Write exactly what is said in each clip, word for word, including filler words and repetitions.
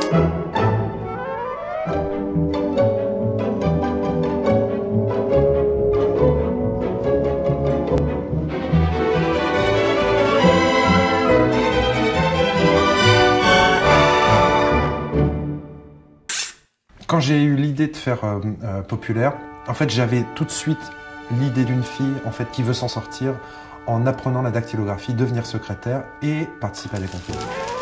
Quand j'ai eu l'idée de faire euh, euh, Populaire, en fait, j'avais tout de suite l'idée d'une fille en fait, qui veut s'en sortir en apprenant la dactylographie, devenir secrétaire et participer à des concours.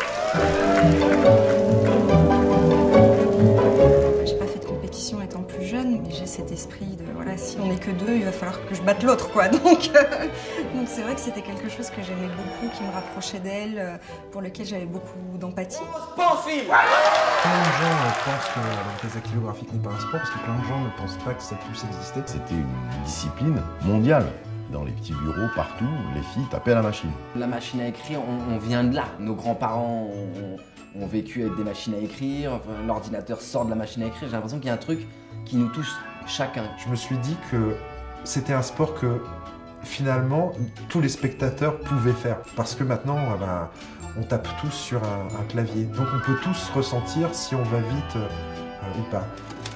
J'ai pas fait de compétition étant plus jeune, mais j'ai cet esprit de, voilà, si on n'est que deux, il va falloir que je batte l'autre, quoi. Donc, euh, donc c'est vrai que c'était quelque chose que j'aimais beaucoup, qui me rapprochait d'elle, euh, pour lequel j'avais beaucoup d'empathie. Plein de gens pensent que la dactylographie n'est pas un sport, parce que plein de gens ne pensent pas que ça puisse exister. C'était une discipline mondiale. Dans les petits bureaux, partout, les filles tapaient à la machine. La machine à écrire, on, on vient de là. Nos grands-parents ont, ont vécu avec des machines à écrire, enfin, l'ordinateur sort de la machine à écrire. J'ai l'impression qu'il y a un truc qui nous touche chacun. Je me suis dit que c'était un sport que, finalement, tous les spectateurs pouvaient faire. Parce que maintenant, euh, ben, on tape tous sur un, un clavier. Donc on peut tous ressentir si on va vite euh, euh, ou pas.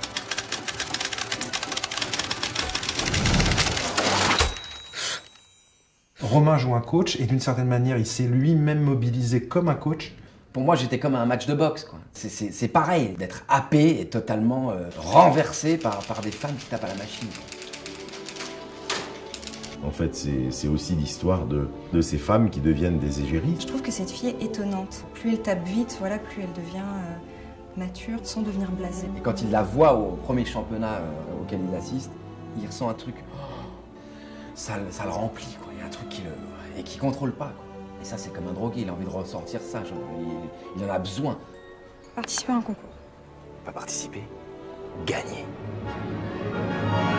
Romain joue un coach et d'une certaine manière, il s'est lui-même mobilisé comme un coach. Pour moi, j'étais comme un match de boxe, quoi. C'est pareil, d'être happé et totalement euh, renversé par, par des femmes qui tapent à la machine. En fait, c'est aussi l'histoire de, de ces femmes qui deviennent des égéries. Je trouve que cette fille est étonnante. Plus elle tape vite, voilà, plus elle devient euh, mature, sans devenir blasée. Et quand il la voit au premier championnat euh, auquel il assiste, il ressent un truc, oh, ça, ça le remplit, quoi. Il y a un truc qui le, et qui contrôle pas, quoi. Et ça, c'est comme un drogué, il a envie de ressortir ça, genre, il, il en a besoin. Participer à un concours. Pas participer, gagner.